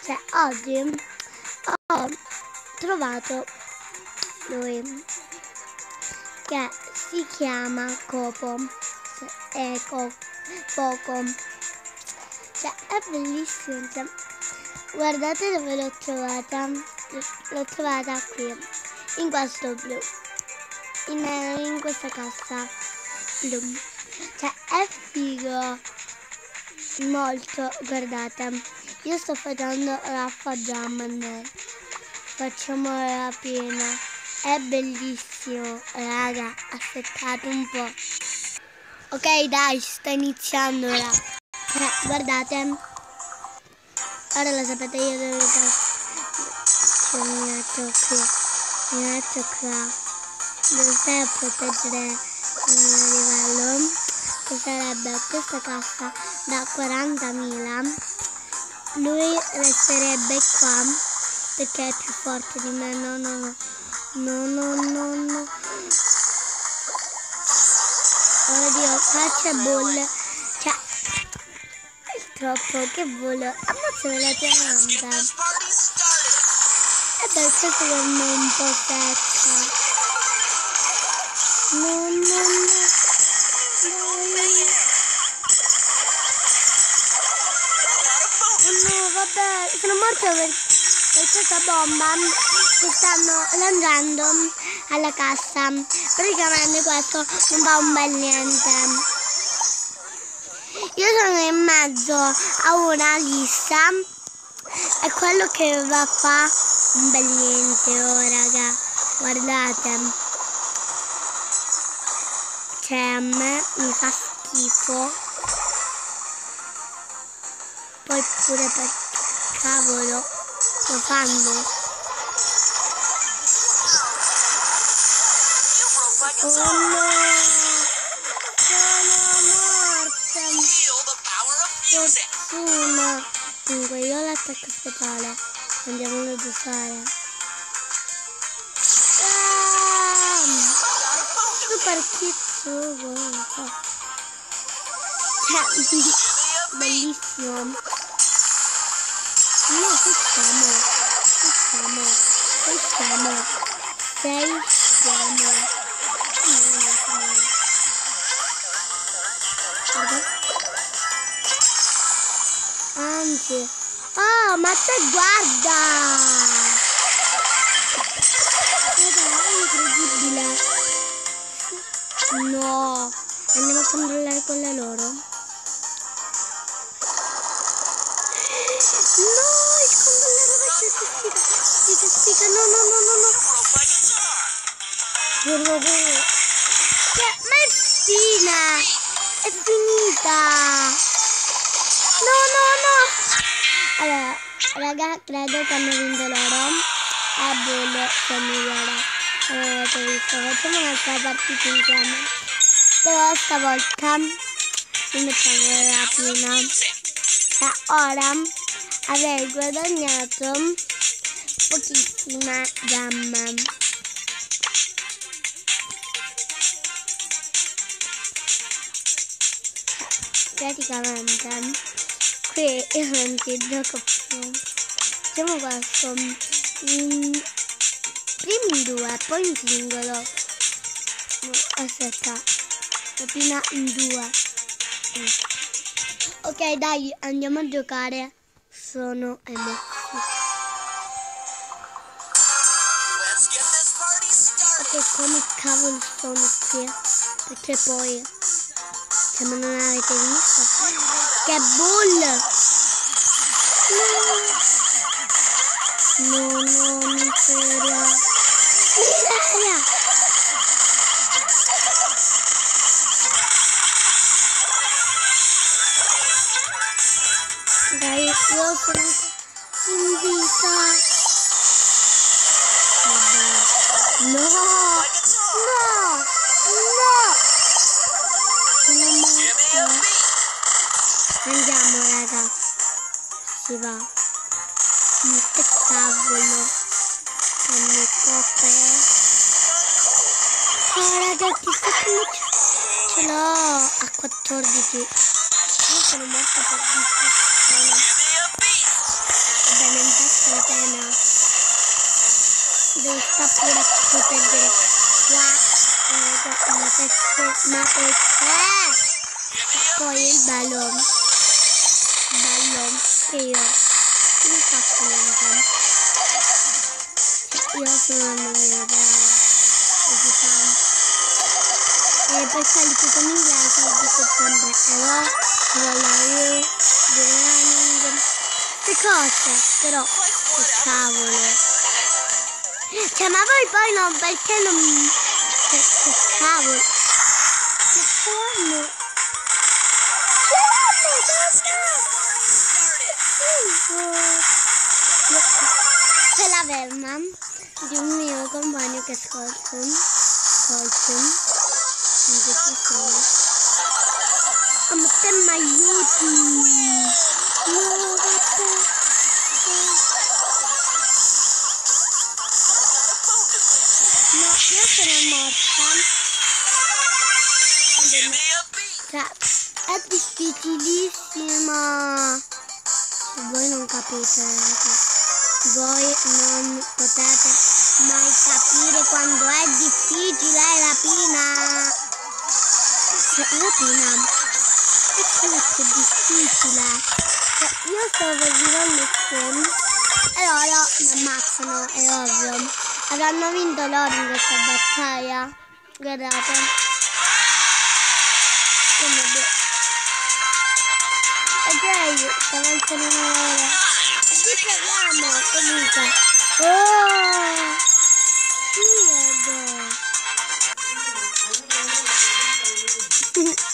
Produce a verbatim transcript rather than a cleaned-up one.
Cioè, oggi ho trovato lui che si chiama Copo, cioè, è co Poco, cioè è bellissimo, cioè, guardate dove l'ho trovata, l'ho trovata qui, in questo blu, in, in questa cassa blu, cioè è figo, molto, guardate, io sto facendo la jam, facciamo la piena. È bellissimo, raga, aspettate un po'. Ok, dai, sta iniziando ora. Eh, guardate. Ora lo sapete io dove sto. Mi metto qui, mi metto qua. Dove stai a proteggere il mio livello. Che sarebbe questa cassa da quarantamila. Lui resterebbe qua perché è più forte di me. No, no, no. No, no, no, no. Oddio, qua c'è bolle. Cioè, è troppo, che volo. Ammazzare la pianta. E per questo che è un po' secca. No, no, no. Oh no, vabbè, sono morto per, per questa bomba che stanno lanciando alla cassa. Praticamente questo non fa un bel niente. Io sono in mezzo a una lista e quello che va a fare un bel niente, oh raga, guardate, cioè a me mi fa schifo, poi pure per cavolo lo fanno. Oh no, sono morta. Fortuna. Dunque io ho l'attacco speciale, andiamolo ad usare. Ah, super kit. Bellissimo. No, qui siamo. Qui siamo. Qui siamo. Sei siamo. Anzi, oh, ma te guarda, è incredibile. No, andiamo a controllare quelle loro. No, il controllare rovescio si spiega, si spiega, no, no, no, no, no. Cioè, ma è fine, è finita. No, no, no. Allora, raga, credo che hanno vinto loro. A bull, c'è migliore. Eh, che visto, facciamo un'altra partita insieme. Però stavolta mi mettiamo la prima. E ora avrei guadagnato pochissima gamma. Praticamente qui io non ci gioco più. Facciamo questo in, prima in due, poi in singolo. No, aspetta, la prima in due. Ok, dai, andiamo a giocare. Sono emozionata. Ok, come cavolo sono qui? Perché poi, se non avete visto, che bull! No, no, no, miseria! Miseria! Dai, io sono in vita! No! No! No! Sono morta! Andiamo, raga! Si va! Ma che cavolo! Che mi copre! Oh, ragazzi, sto ce l'ho a quattordici! Io sono morta per distruzione! Va bene, devo stare pure a proteggere qua una persona, ma perché? Poi il bello, bello che io non faccio niente, io sono una maniera brava, così fa. E per quelli che sono inglese dico sempre hello, hello you, good morning, queste cose, però che cavolo. Cioè, ma voi poi non, perché non... Che, che cavolo. Che fanno? Che fanno? C'è la verma di un mio compagno che ascolta. Ascolta. In questa storia. Oh, ma te mi aiuti. No, vabbè. No, io sono morta. Cioè, è difficilissima. Voi non capite. Voi non potete mai capire quando è difficile la rapina. Cioè, la rapina è quella più difficile. Cioè, io stavo arrivando fuori e loro mi ammazzano, è ovvio. Avranno vinto loro in questa battaglia. Guardate. Ok, sta avanzando un'ora. Ci proviamo comunque. Oh! Figo!